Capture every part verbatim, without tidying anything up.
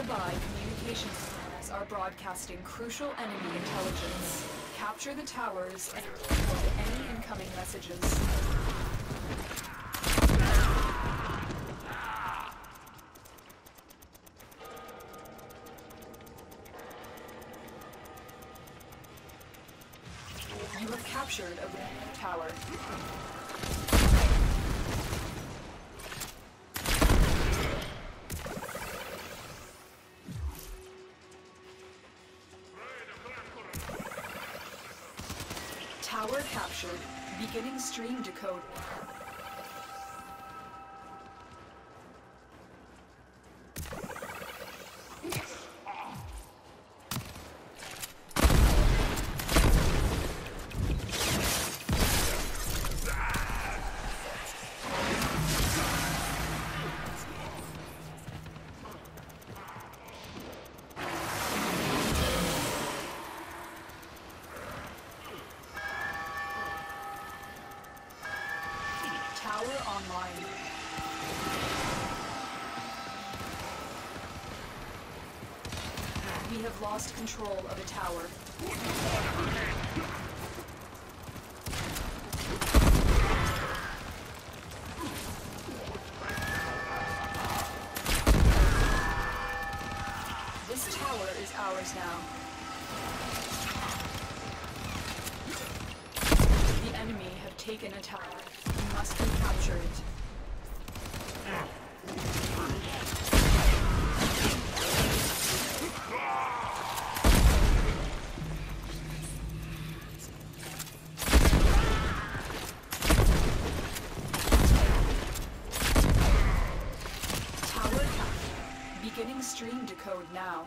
Nearby communication systems are broadcasting crucial enemy intelligence. Capture the towers and record any incoming messages. You have captured a tower. Tower captured. Beginning stream decode. Tower online. We have lost control of a tower. This tower is ours now. The enemy have taken a tower. We must recapture it. Tower captured. Beginning stream decode now.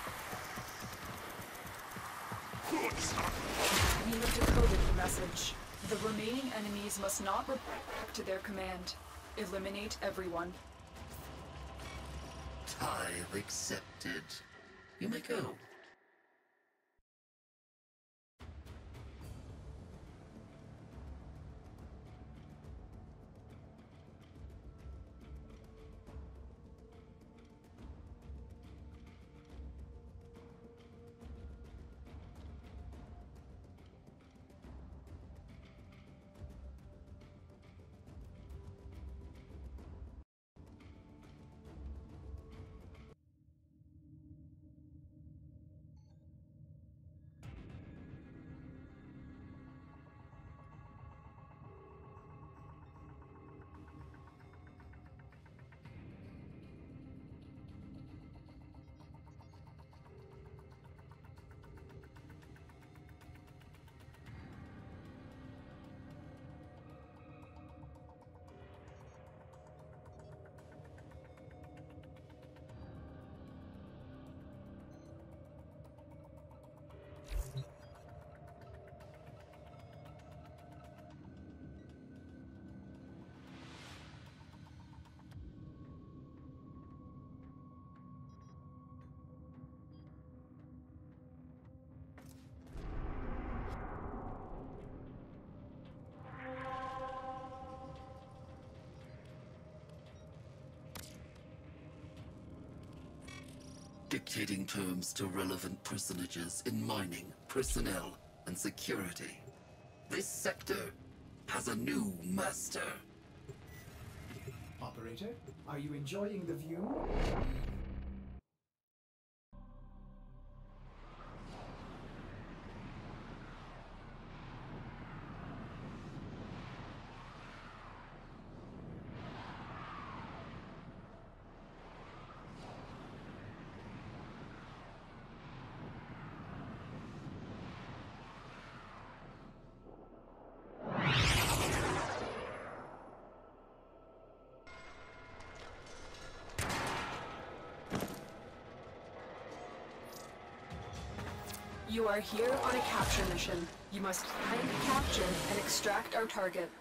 We have decoded the message. The remaining enemies must not report to their command. Eliminate everyone. Time accepted. You may go. Dictating terms to relevant personages in mining, personnel, and security. This sector has a new master. Operator, are you enjoying the view? You are here on a capture mission. You must find, capture, and extract our target.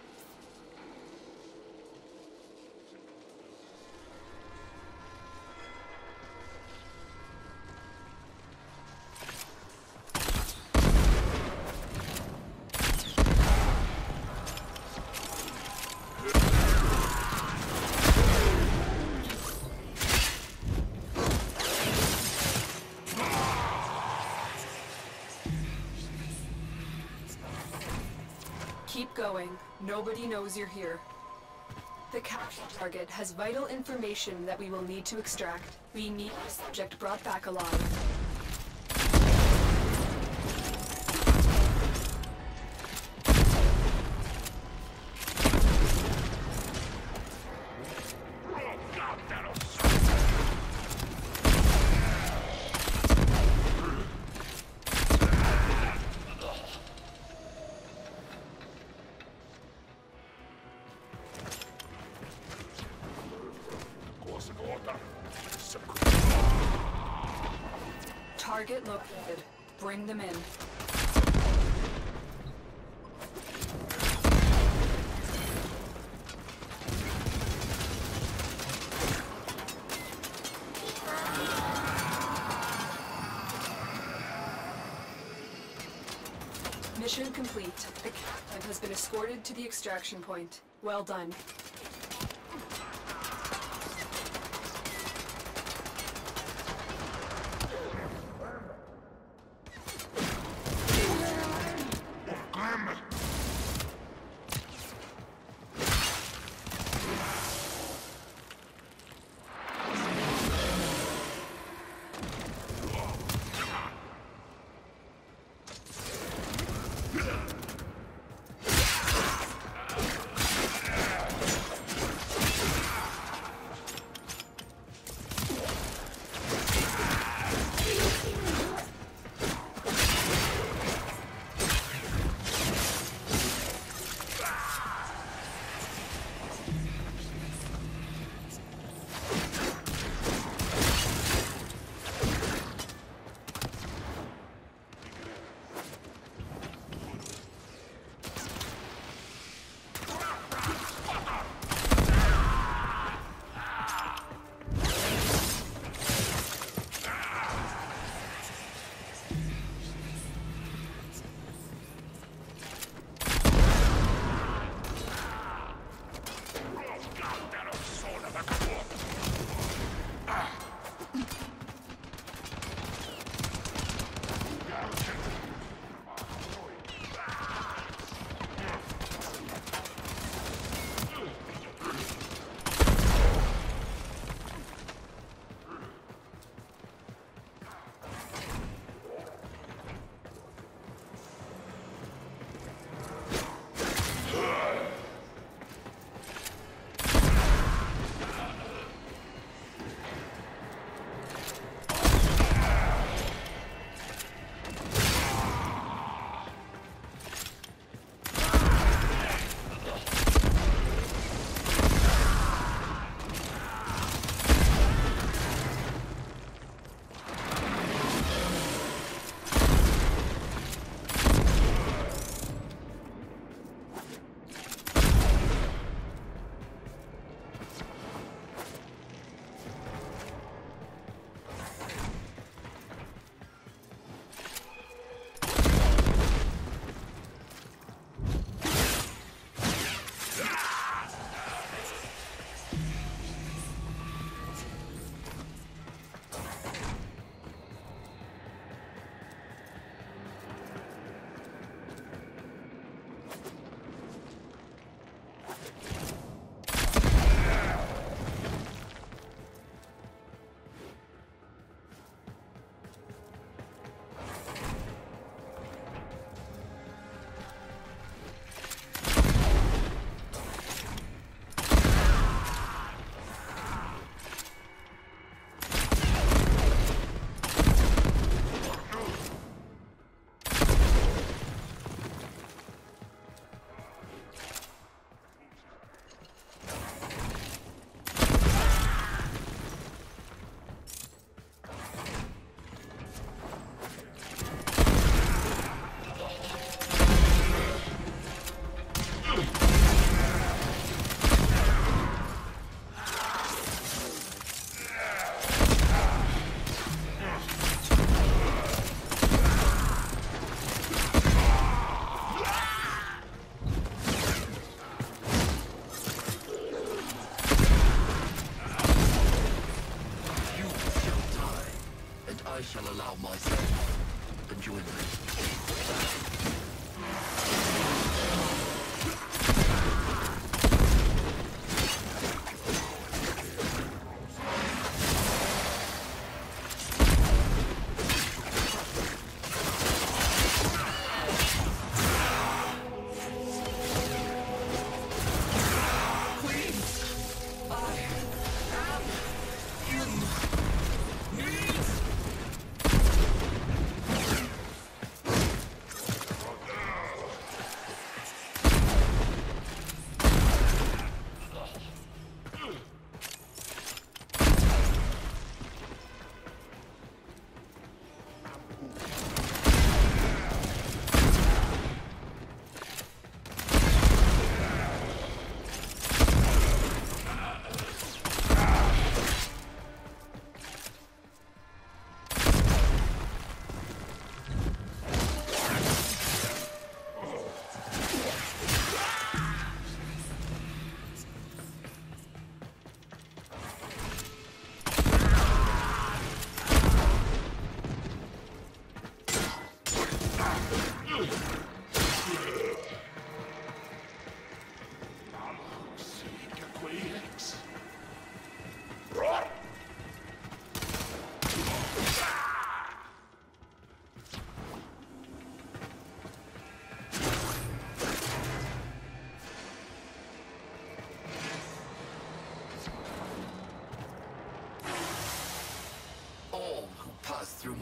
Keep going. Nobody knows you're here. The capture target has vital information that we will need to extract. We need the subject brought back alive. Target located. Bring them in. Mission complete. The captain has been escorted to the extraction point. Well done.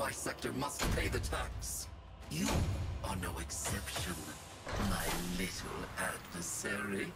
my sector must pay the tax. You are no exception, my little adversary.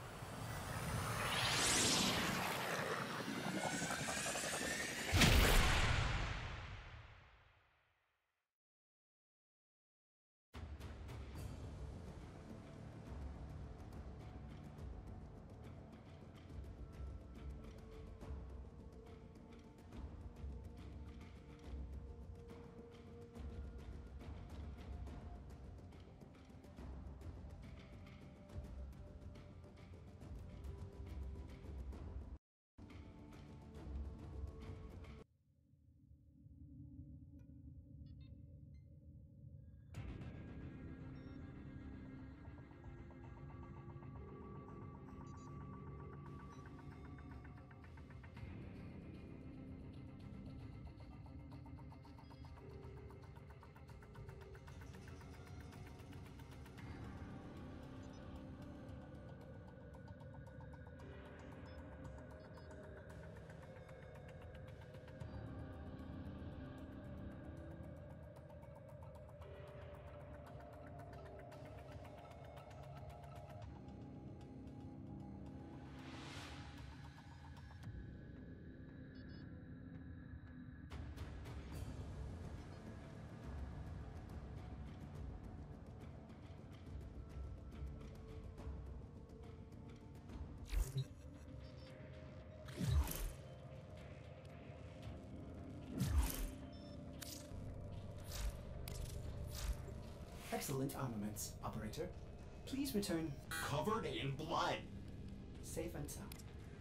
Excellent armaments, Operator. Please return Covered in blood. safe and sound.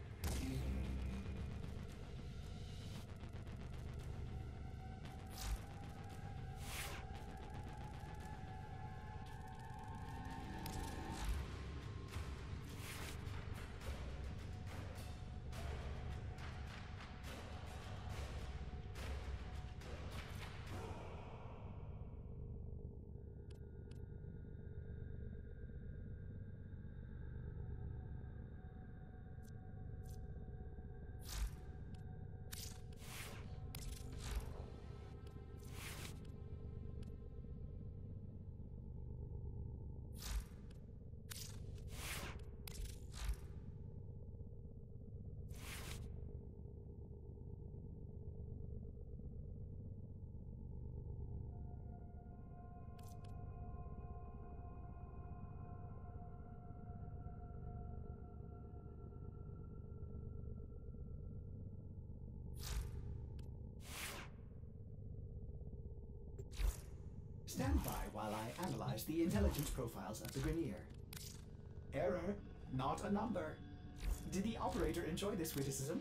Stand by while I analyze the intelligence profiles of the Grineer. Error, not a number. Did the operator enjoy this witticism?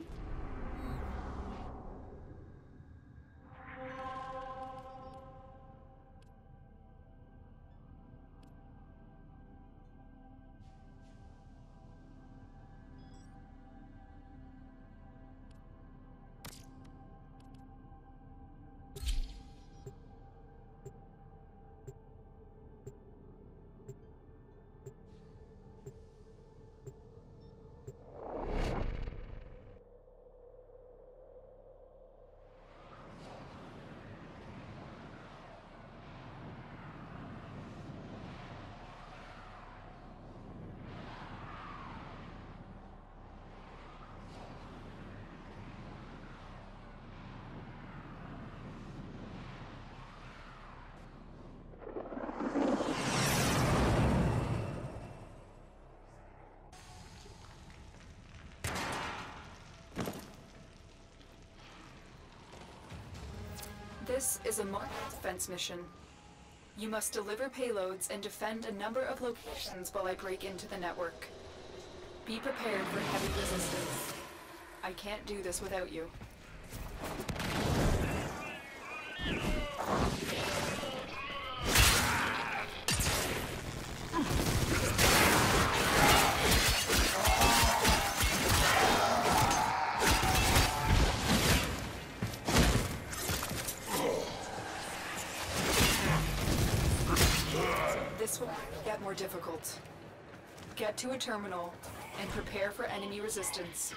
This is a market defense mission. You must deliver payloads and defend a number of locations while I break into the network. Be prepared for heavy resistance. I can't do this without you. This will get more difficult. Get to a terminal and prepare for enemy resistance.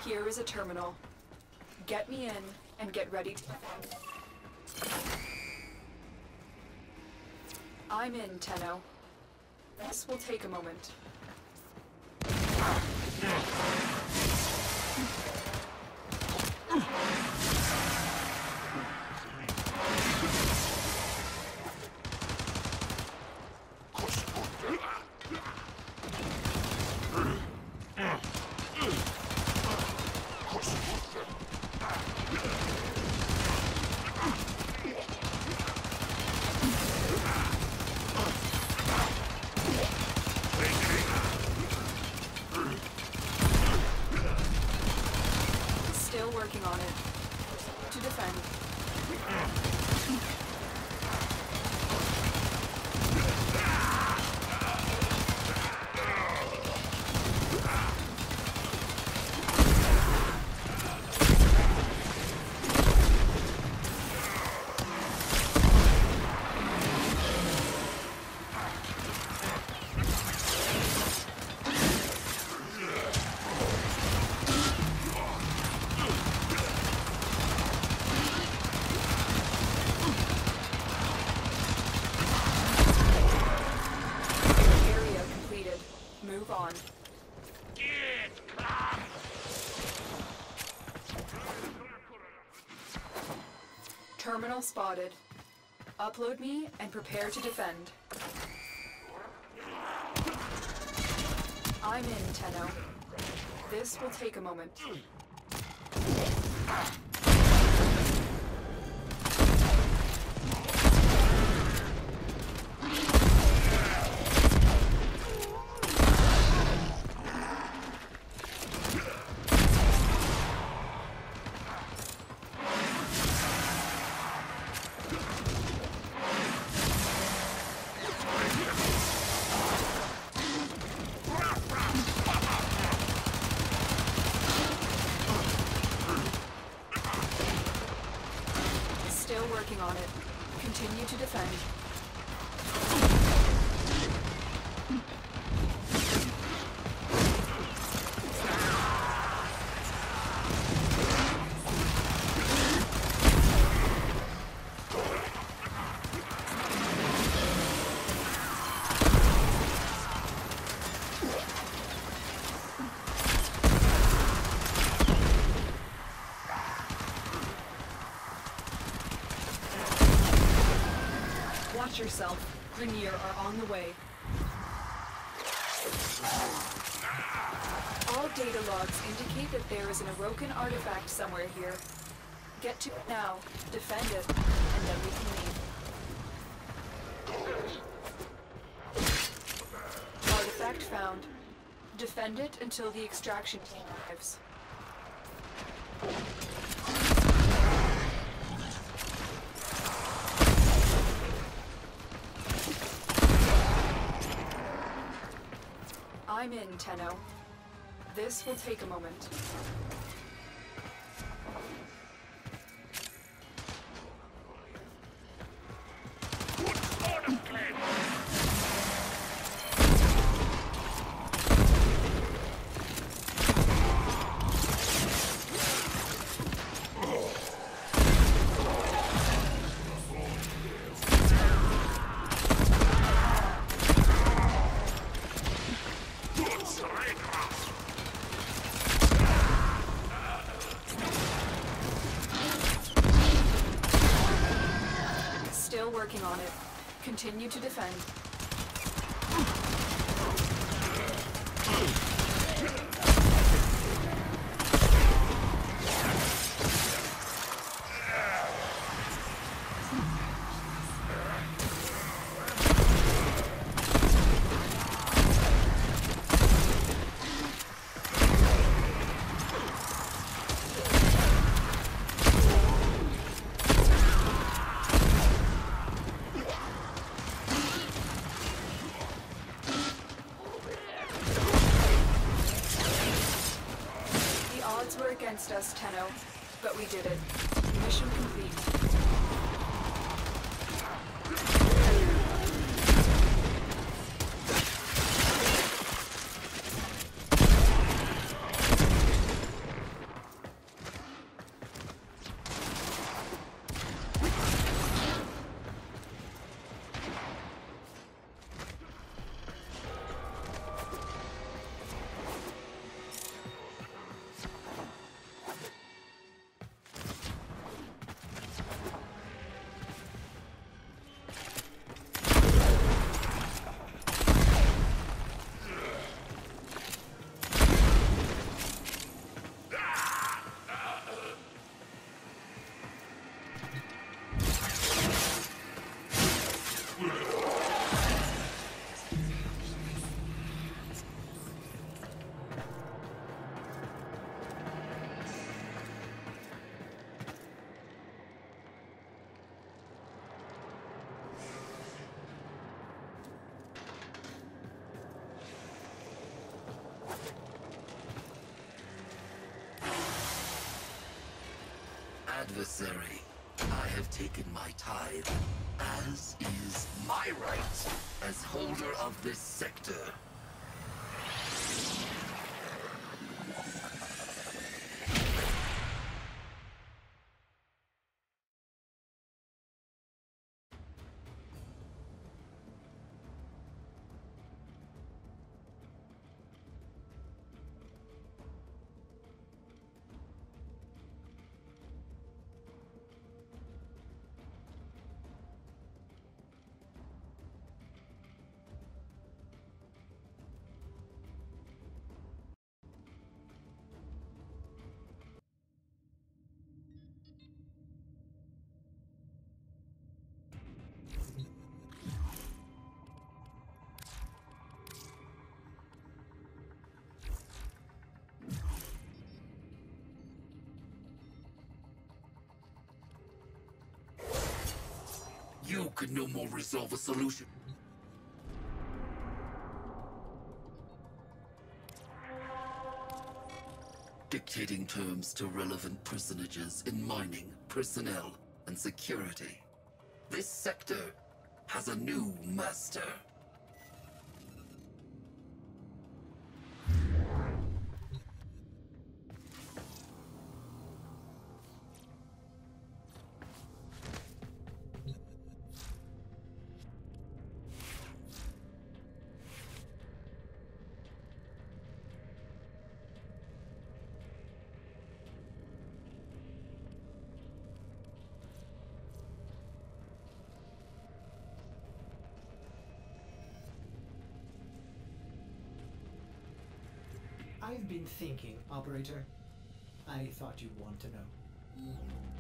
Here is a terminal. Get me in and get ready to... I'm in, Tenno. This will take a moment. Still working on it. To defend. Move on. Terminal spotted. Upload me and prepare to defend. I'm in, Tenno. This will take a moment. Still working on it. Continue to defend. Watch yourself. Grineer are on the way. All data logs indicate that there is an Orokin artifact somewhere here. Get to it now, defend it, and then we can leave. Artifact found. Defend it until the extraction team arrives. I'm in, Tenno. This will take a moment. Still working on it. Continue to defend. Were against us, Tenno, but we did it. Mission complete. adversary. I have taken my tithe, as is my right as holder of this sector. You could no more resolve a solution. Dictating terms to relevant personages in mining, personnel, and security. This sector has a new master. I've been thinking, Operator. I thought you'd want to know.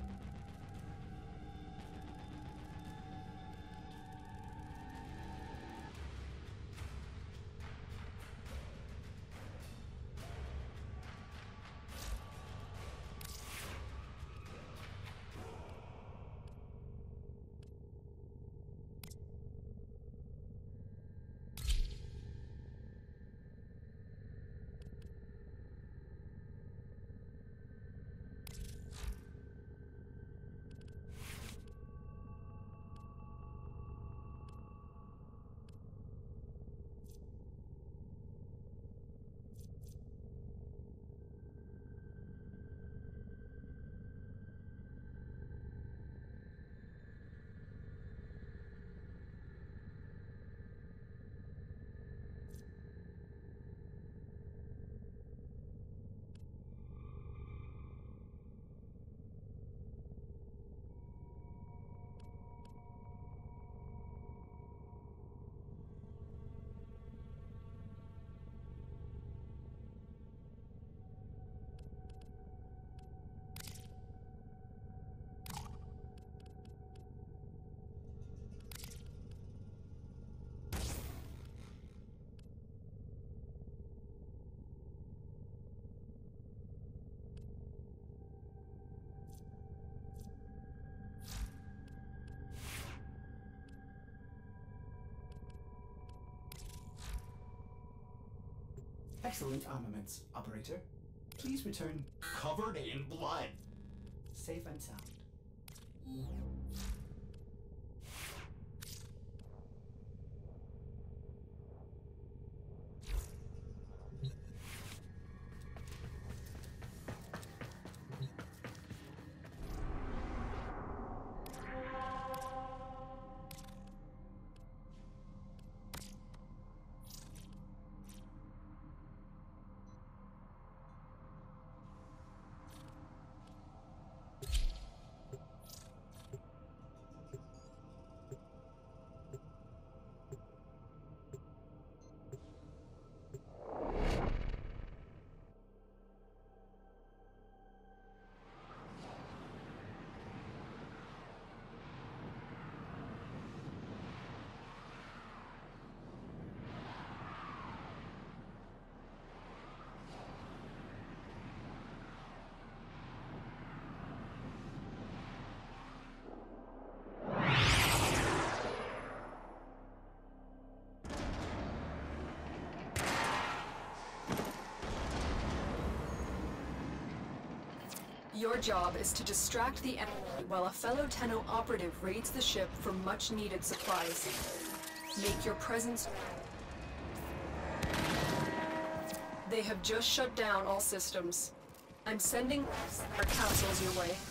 Excellent armaments, Operator. Please return covered in blood. Safe and sound. Your job is to distract the enemy while a fellow Tenno operative raids the ship for much-needed supplies. Make your presence... They have just shut down all systems. I'm sending our capsules your way.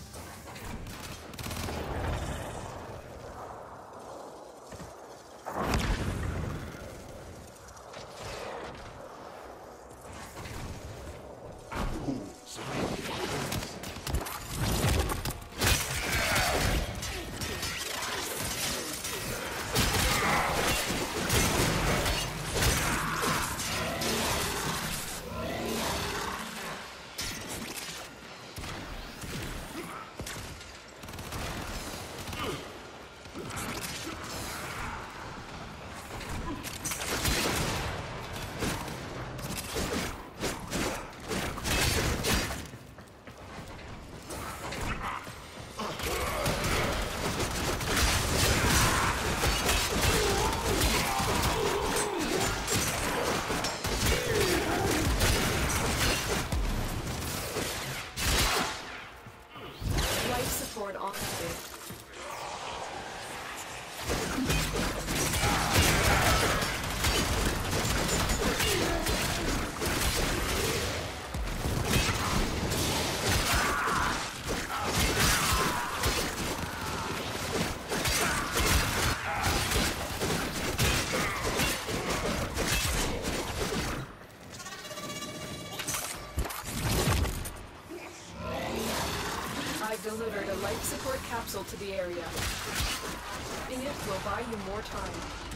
Delivered a life support capsule to the area. Using it will buy you more time.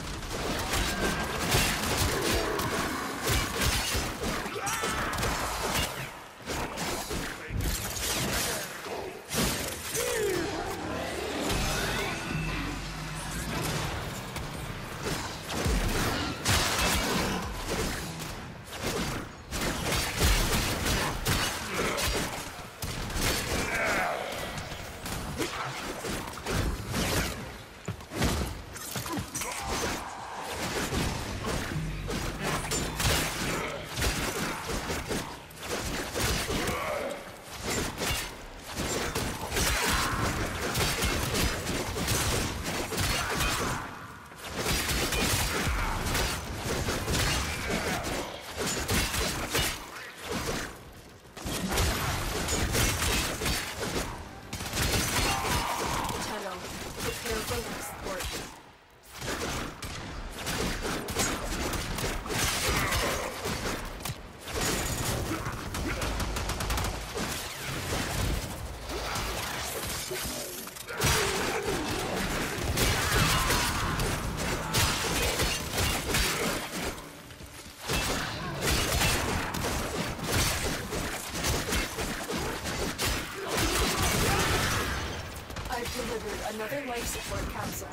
Another life support capsule.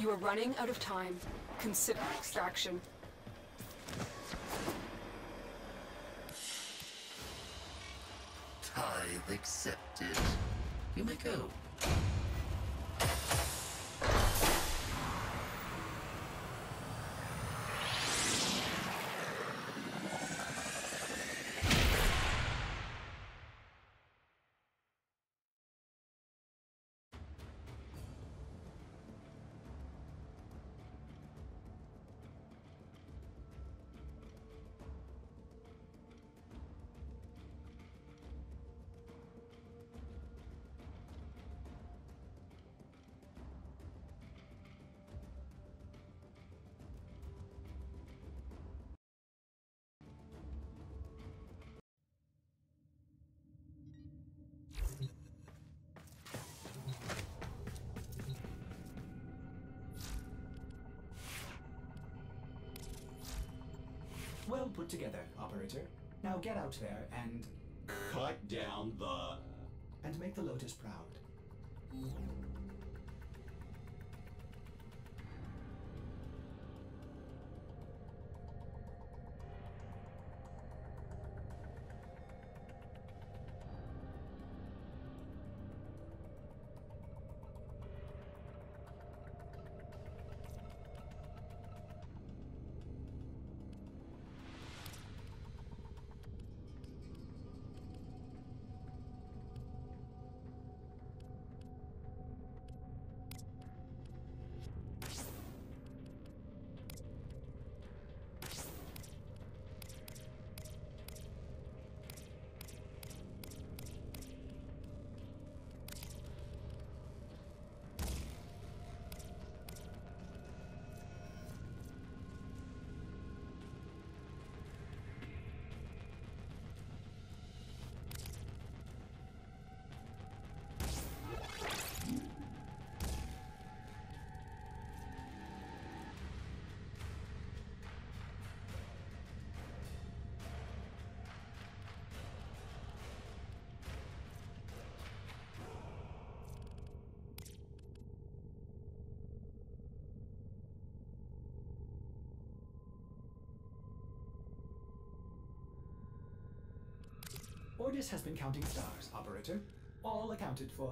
You are running out of time. Consider extraction. Tithe accepted. You may go. Well put together, operator. Now get out there and... Cut down the... and make the Lotus proud. Ordis has been counting stars, operator. All accounted for.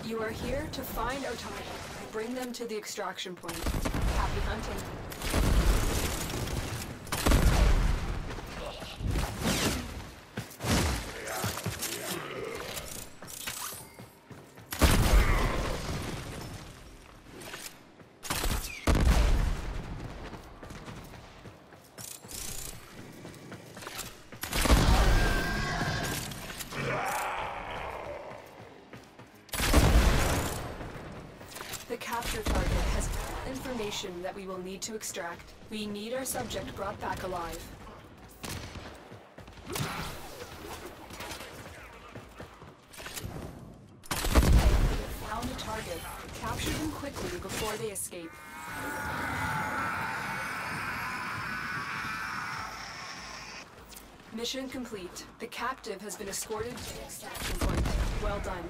You are here to find our target. Bring them to the extraction point. Happy hunting. The capture target has information that we will need to extract. We need our subject brought back alive. Found a target. Capture them quickly before they escape. Mission complete. The captive has been escorted to the extraction point. Well done.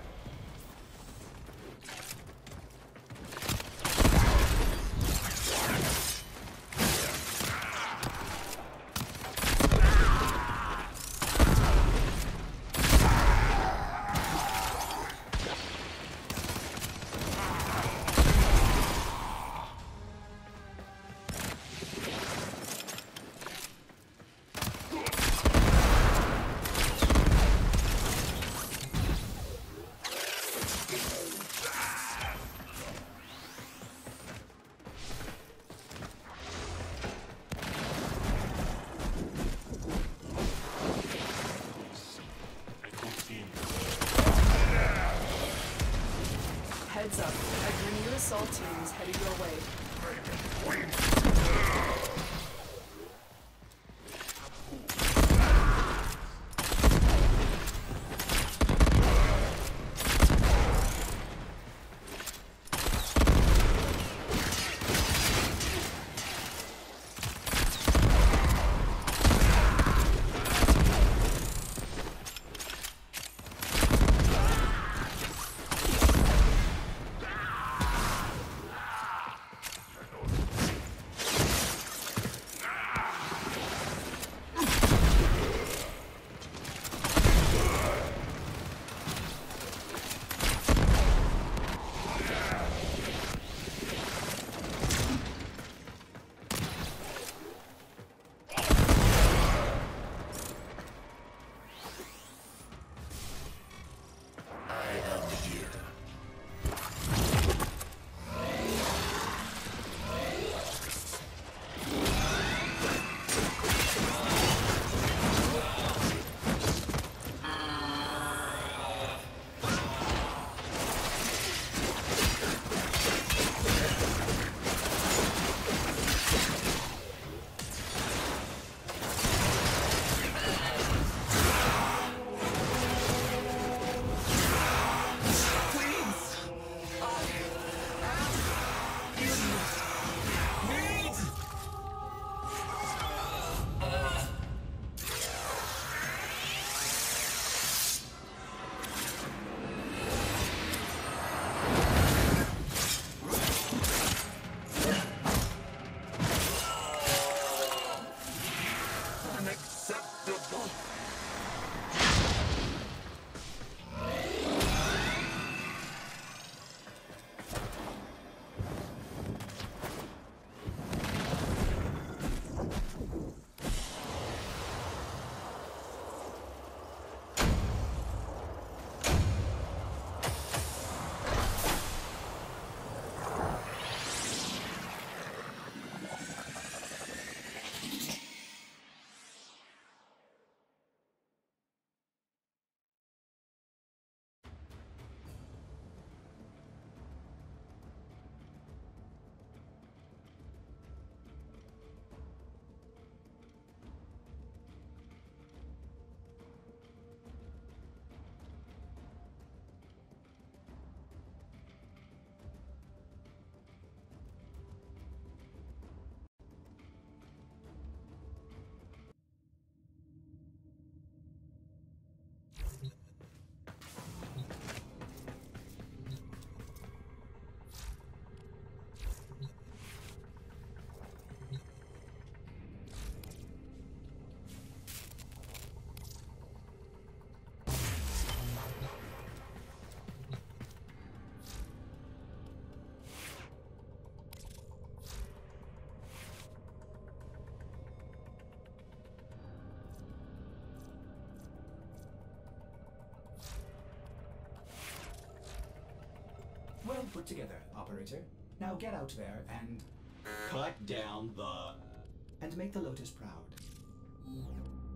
put together, operator. Now get out there and... Cut down the... and make the Lotus proud.